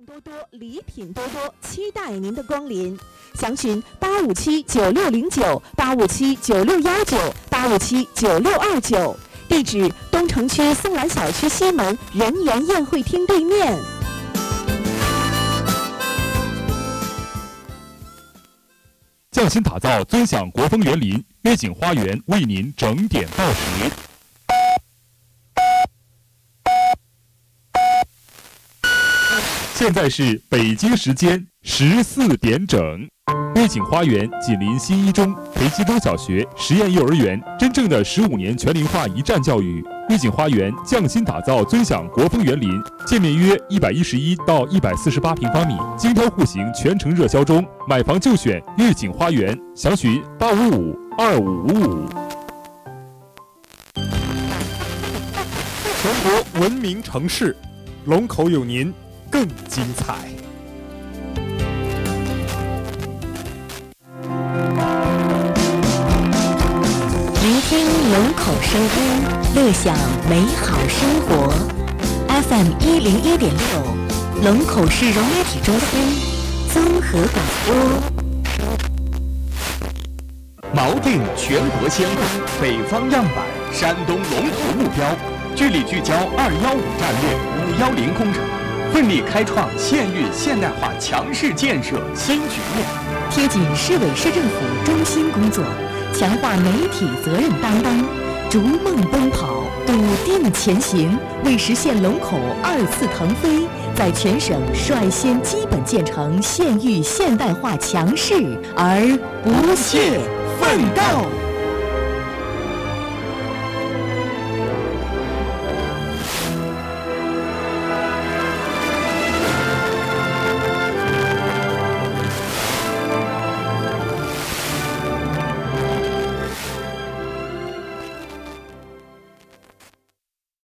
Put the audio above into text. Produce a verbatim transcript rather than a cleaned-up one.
多多，礼品多多，期待您的光临。详询八五七九六零九、八五七九六幺九、八五七九六二九。地址：东城区松兰小区西门人园宴会厅对面。 匠心打造尊享国风园林，悦景花园为您整点报时。现在是北京时间十四点整。悦景花园紧邻新一中、培基中小学、实验幼儿园，真正的十五年全龄化一站教育。悦景花园匠心打造尊享国风园林，建面约一百一十一到一百四十八平方米，精挑户型全程热销中，买房就选悦景花园，详询八五五二五五五。 全国文明城市，龙口有您更精彩。 聆听龙口声音，乐享美好生活。F M 一零一点六，龙口市融媒体中心综合广播。 锚定全国先锋，北方样板，山东龙头目标，聚力聚焦二幺五战略、五幺零工程，奋力开创县域现代化强市建设新局面， 贴紧市委市政府中心工作，强化媒体责任担当，逐梦奔跑，笃定前行，为实现龙口二次腾飞，在全省率先基本建成县域现代化强市而不懈奋斗。